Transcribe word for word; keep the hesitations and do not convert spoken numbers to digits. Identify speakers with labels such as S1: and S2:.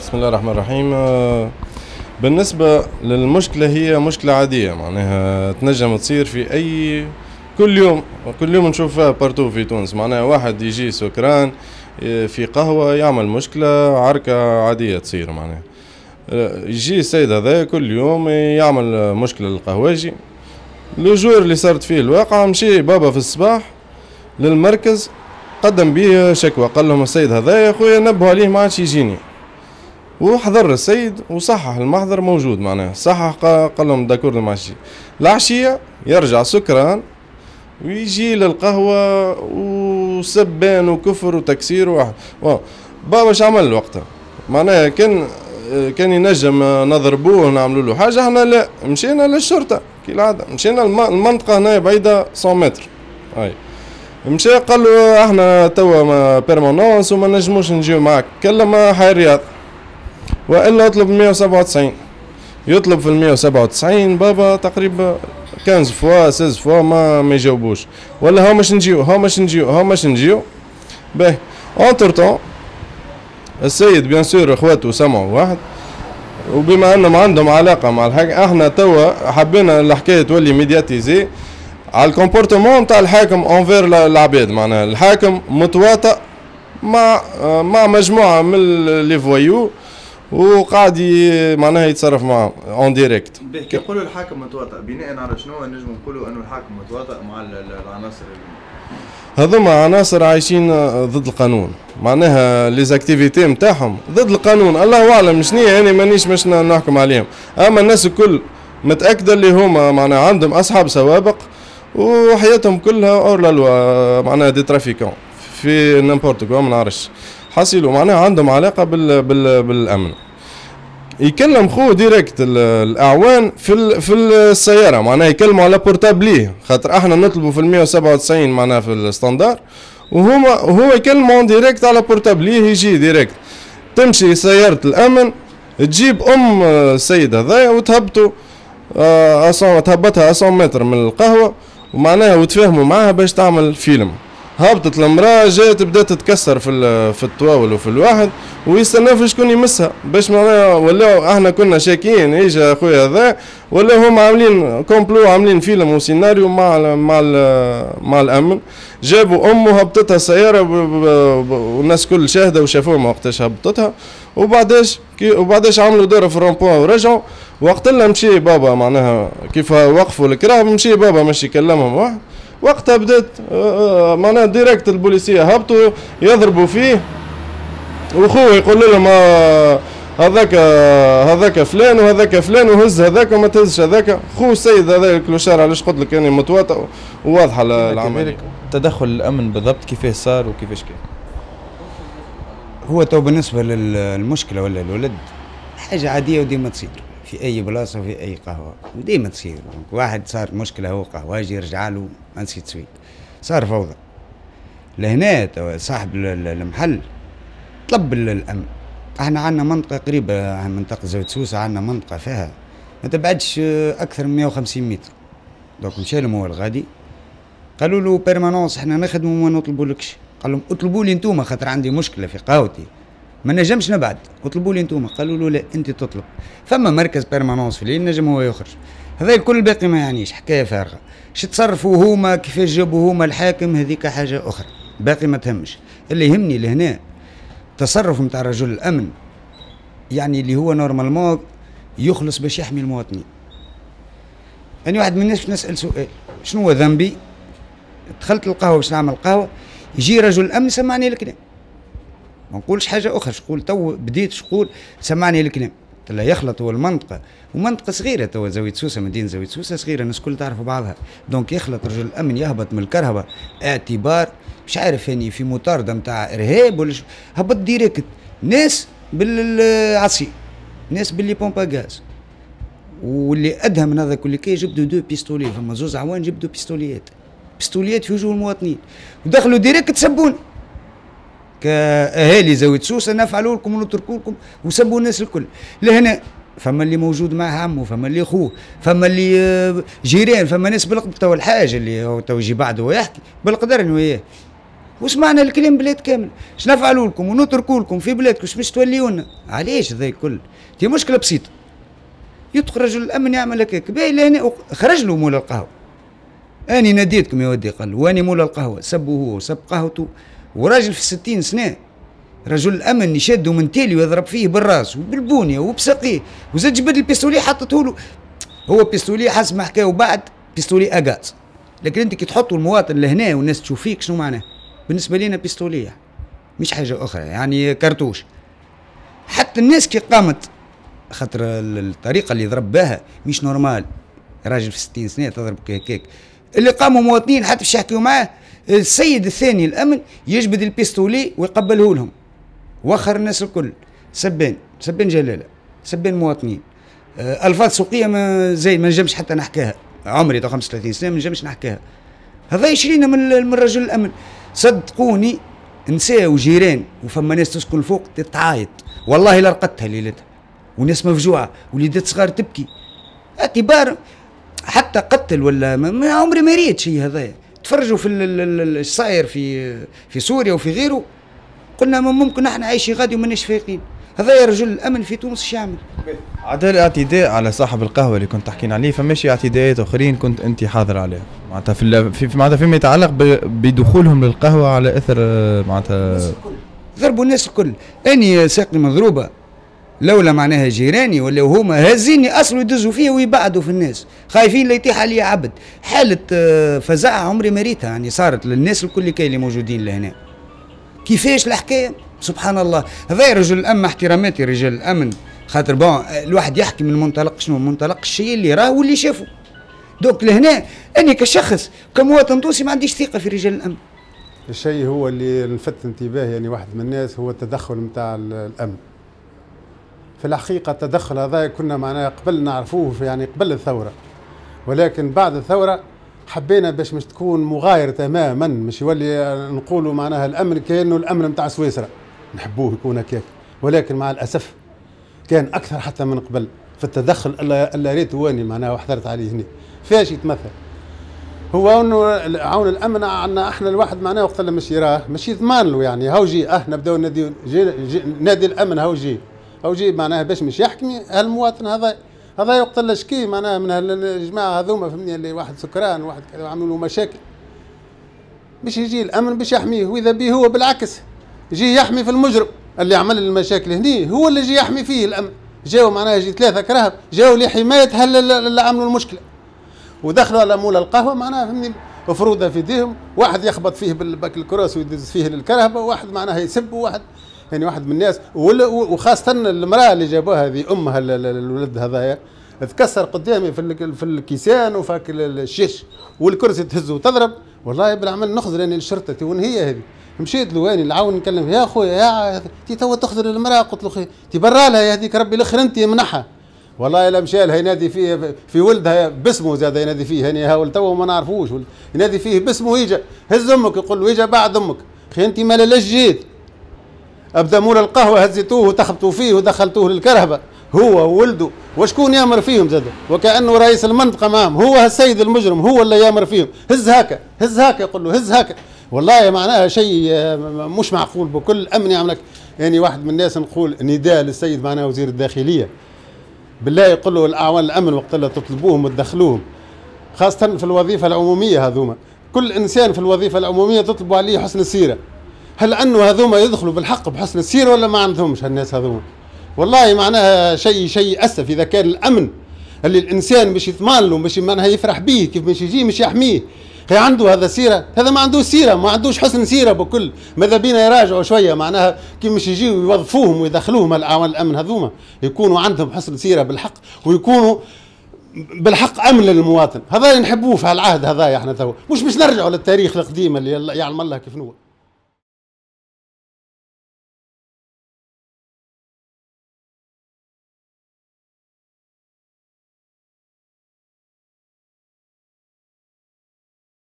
S1: بسم الله الرحمن الرحيم. بالنسبة للمشكلة هي مشكلة عادية، معناها تنجم تصير في أي كل يوم كل يوم نشوفها بارتو في تونس. معناها واحد يجي سكران في قهوة يعمل مشكلة، عركة عادية تصير. معناها يجي السيد هذا كل يوم يعمل مشكلة للقهواجي. لوجور اللي صارت فيه الواقعة، مشي بابا في الصباح للمركز قدم بيه شكوى، قال لهم السيد هذا يا خويا نبهوا عليه ما عادش يجيني، وحضر السيد وصحح المحضر موجود. معناها صحح قال لهم داكور ما عادش. العشية يرجع سكران ويجي للقهوة وسبان وكفر وتكسير واحد. بابا اش عمل وقتها؟ معناها كان كان ينجم نضربوه ونعملوا له حاجة، احنا لا، مشينا للشرطة كالعادة، مشينا المنطقة هنا بعيدة مئة متر. هاي مشى قال له احنا توا بيرمانونس وما نجموش نجيو معاك، كلم حي الرياض والا اطلب مئة وسبعة وتسعين. يطلب في المئة وسبعة وتسعين بابا تقريبا خمسة فوا ستة فوا ما ما يجاوبوش، ولا هو مش نجيو هو مش نجيو هو مش نجيو. باهي اونتر طون السيد بيان سور اخواته سمعوا واحد، وبما انهم عندهم علاقه مع الحاجه احنا توا حبينا الحكايه تولي ميدياتيزي على الكومبورتمون نتاع الحاكم اونفير العباد. معناها الحاكم متواطئ مع مع مجموعه من لي فويو وقاعد معناها يتصرف معهم اون ديريكت.
S2: يقولوا الحاكم متواطئ بناء على شنو نجم نقولوا انه الحاكم متواطئ مع العناصر؟
S1: هذوما عناصر عايشين ضد القانون، معناها لي زاكتيفيتي نتاعهم ضد القانون. الله اعلم شنو هي، يعني مانيش باش نحكم عليهم، اما الناس الكل متاكده اللي هما معناها عندهم اصحاب سوابق وحياتهم كلها اور لا لوا، معناها دي ترافيكون في نيمبورت كوا ما نعرفش حصلوا، معناها عندهم علاقه بال بال بالامن. يكلم خوه ديريكت الاعوان في في السياره، معناها يكلموا على بورتابليه، خاطر احنا نطلبوا في المئة وسبعة وتسعين معناها في الستاندار، وهما هو يكلموا ديريكت على بورتابليه. يجي ديريكت تمشي سياره الامن تجيب ام السيد هذايا وتهبطوا أه تهبطها مئة متر من القهوه، ومعناها وتفاهموا معاها باش تعمل فيلم. هبطت المراه جات بدات تتكسر في في الطواول وفي الواحد، ويستناو في شكون يمسها باش معناها ولاو احنا كنا شاكين ايش خويا هذا، ولا هم عاملين كومبلو عاملين فيلم وسيناريو مع ال مع ال مع الامن. جابوا امه هبطتها السياره والناس كل شاهده وشافوها وقتاش هبطتها، وبعداش وبعداش عملوا دورة في الرومبوان ورجعوا. وقت اللي مشي بابا معناها كيف وقفوا الكراه مشي بابا مشي يكلمهم واحد، وقتها بدات معناها ديريكت البوليسيه هبطوا يضربوا فيه، وخوه يقول لهم هذاك هذاك فلان وهذاك فلان وهز هذاك وما تهزش هذاك. خوه السيد هذا الكلوشار علاش قلت لك يعني متواطئ وواضحه العمليه.
S3: تدخل الامن بالضبط كيفاش صار وكيفاش كان؟
S4: هو تو بالنسبه للمشكله ولا الولد حاجه عاديه وديما تصير في اي بلاصه وفي اي قهوه وديما تصير. واحد صار مشكله هو قهواجي يرجع له انسي تسويت، صار فوضى. لهنا صاحب المحل طلب الامن. احنا عندنا منطقه قريبه عن منطقه زاويه سوسه، عندنا منطقه فيها ما تبعدش اكثر من مئة وخمسين متر. دوك مشى لهم هو الغادي قالوا له بيرمانونس احنا نخدموا وما نطلبولكش. قال لهم اطلبوا لي انتوما خاطر عندي مشكله في قهوتي ما نجمش نبعد، اطلبوا لي انتوما. قالوا له لا انت تطلب، فما مركز بيرمانونس في الليل نجم هو يخرج. هذا الكل باقي ما يعنيش، حكايه فارغه. اش تصرفوا هما كيفاش جابوا هما الحاكم هذيك حاجه اخرى باقي ما تهمش. اللي يهمني لهنا تصرف نتاع رجل الامن، يعني اللي هو نورمالمون يخلص باش يحمي المواطنين. يعني واحد من الناس نسال سؤال، شنو هو ذنبي؟ دخلت القهوه باش نعمل قهوه، يجي رجل الامن سمعني الكلام، ما نقولش حاجه اخرى. شقول تو بديت شقول سمعني الكلام. لا يخلط هو المنطقه ومنطقه صغيره تو زاويه سوسه، مدينه زاويه سوسه صغيره الناس كل تعرف بعضها. دونك يخلط رجل الامن يهبط من الكرهبه اعتبار مش عارف يعني في مطارده نتاع ارهاب ولا هبط ديريكت ناس بالعصي، ناس باللي بومبا غاز. واللي ادهى من هذا كل كي جبدوا دو بيستولي، فما زوز عوان جبدوا بيستوليات بيستوليات في وجوه المواطنين ودخلوا ديريكت سبونا كاهالي زاويه سوسه نفعلوا لكم ونتركوا لكم وسبوا الناس الكل. لهنا فما اللي موجود معه عمه، فما اللي اخوه، فما اللي جيران، فما ناس بالقدر. تو الحاجه اللي هو تو يجي بعده ويحكي بالقدر انه اياه وسمعنا الكلام بلاد كامل. اش نفعلوا لكم ونتركوا لكم في بلادكم؟ اش باش توليونا؟ علاش هذا الكل؟ دي مشكله بسيطه. يدخل رجل الامن يعمل هكاك، باهي لهنا خرج له مول القهوه. اني ناديتكم يا ودي، قال واني مول القهوه، سبوا هو وسب قهوته، وراجل في الستين سنه. رجل الامن يشدوا من تالي ويضرب فيه بالراس وبالبونيه وبساقيه، وزاد جبد البيستولي حطته له. هو بيستولي حسب ما حكاو بعد بيستولي اغاز، لكن انت كي تحطوا المواطن لهنا والناس تشوف فيك شنو معناه؟ بالنسبه لنا بيستولي مش حاجه اخرى، يعني كرتوش. حتى الناس كي قامت، خاطر الطريقه اللي ضرب بها مش نورمال. راجل في ستين سنه تضرب هكاك. اللي قاموا مواطنين حتى باش يحكيوا معاه، السيد الثاني الامن يجبد البيستولي ويقبله لهم، وخر الناس الكل. سبان سبان جلاله، سبان مواطنين، الفاظ سوقيه ما زي ما نجمش حتى نحكيها. عمري تو خمسة وثلاثين سنه ما نجمش نحكيها. هذا يشرينا من من رجل الامن. صدقوني نساء وجيران وفما ناس تسكن فوق تتعايط، والله لا رقدتها ليلتها، وناس مفجوعه، وليدات صغار تبكي. اعتبار حتى قتل ولا ما عمري ما ريت شيء هذايا. تفرجوا في الصاير في في سوريا وفي غيره، قلنا ممكن احنا عايشين غادي وماناش فايقين. هذا يا رجل الامن في تونس ايش يعمل؟
S3: عدا الاعتداء على صاحب القهوه اللي كنت تحكين عليه، فماشي اعتداءات اخرين كنت انت حاضر عليها معناتها في في معناتها فيما يتعلق بدخولهم للقهوه على اثر معناتها
S4: ضربوا الناس الكل. اني ساقني مضروبه لولا معناها جيراني ولا هما هازيني اصلا يدزوا فيها ويبعدوا في الناس، خايفين لا يطيح عليا عبد. حاله فزاعه عمري ما ريتها يعني صارت للناس الكل كاين اللي موجودين لهنا. كيفاش الحكايه؟ سبحان الله. هذا رجل الامن، احتراماتي رجال الامن، خاطر بون الواحد يحكي من منطلق شنو؟ من منطلق الشيء اللي راه واللي شافه. دوك لهنا اني كشخص كمواطن تونسي ما عنديش ثقه في رجال الامن.
S5: الشيء هو اللي لفت انتباهي يعني واحد من الناس هو التدخل نتاع الامن. في الحقيقه التدخل هذا كنا معناه قبل نعرفوه يعني قبل الثوره، ولكن بعد الثوره حبينا باش مش تكون مغاير تماما، مش يولي نقولوا معناها الامن كانه الامن نتاع سويسرا، نحبوه يكون هكاك، ولكن مع الاسف كان اكثر حتى من قبل في التدخل. الا الا ريت واني معناها وحضرت عليه هنا. فاش يتمثل؟ هو انه عون الامن عندنا احنا الواحد معناه وقت اللي مش يراه مش يضمن له، يعني هاو جي اه نبداو نادي نادي الامن هاو جي هاو جي معناها باش مش يحكمي هالمواطن هذا. هذا وقت اللي شكي معناها من الجماعه هذوما فهمني اللي واحد سكران واحد كذا عملوا له مشاكل، باش يجي الامن باش يحميه، واذا به هو بالعكس يجي يحمي في المجرم اللي عمل المشاكل هني، هو اللي يجي يحمي فيه الامن. جاوا معناها يجي ثلاثه كراهب جاوا لحمايه هل اللي عملوا المشكله، ودخلوا على مول القهوه معناها فهمني مفروضه في ايديهم، واحد يخبط فيه بالباك الكراس ويدز فيه للكرهبه، وواحد معناها يسب، وواحد يعني واحد من الناس، وخاصه المراه اللي جابوها هذه امها الولد هذايا تكسر قدامي في في الكيسان وفاك الشيش والكرسي تهز وتضرب. والله بالعمل نخزر اني الشرطه وين هي هذه. مشيت له واني نعاون نكلم يا خويا يا تي تو تخزر المراه، قلت له خي تبرى لها هذيك ربي الاخر انت منحها. والله لا مشى لها ينادي فيه في ولدها باسمه زاد ينادي فيه هني هاول تو ما نعرفوش ينادي فيه باسمه، يجا هز امك يقول له يجا بعد امك. خي انت ما لاش جيت ابدا مول القهوه هزيتوه وتخبطوا فيه ودخلتوه للكرهبه هو وولده، وشكون يامر فيهم زاد؟ وكانه رئيس المنطقه معهم، هو السيد المجرم هو اللي يامر فيهم. هز هكا هز هكا يقول له هز هكا. والله معناها شيء مش معقول بكل امن يعملك. يعني واحد من الناس نقول نداء للسيد معناها وزير الداخليه بالله يقول له الاعوان الامن وقت اللي تطلبوهم وتدخلوهم، خاصه في الوظيفه العموميه هذوما، كل انسان في الوظيفه العموميه تطلبوا عليه حسن السيره. هل انه هذوما يدخلوا بالحق بحسن السيره ولا ما عندهمش هالناس هذوما؟ والله معناها شيء شيء اسف اذا كان الامن اللي الانسان مش يضمن له مش معناها يفرح به كيف مش يجي مش يحميه، هي عنده هذا سيره، هذا ما عندوش سيره، ما عندوش حسن سيره بكل. ماذا بينا يراجعوا شويه معناها كيف مش يجيوا يوظفوهم ويدخلوهم الاعوان الامن هذوما، يكونوا عندهم حسن سيره بالحق ويكونوا بالحق امن للمواطن. هذا نحبوه في هالعهد هذا احنا تو، مش باش نرجعوا للتاريخ القديم اللي يعلم الله كيف نوع.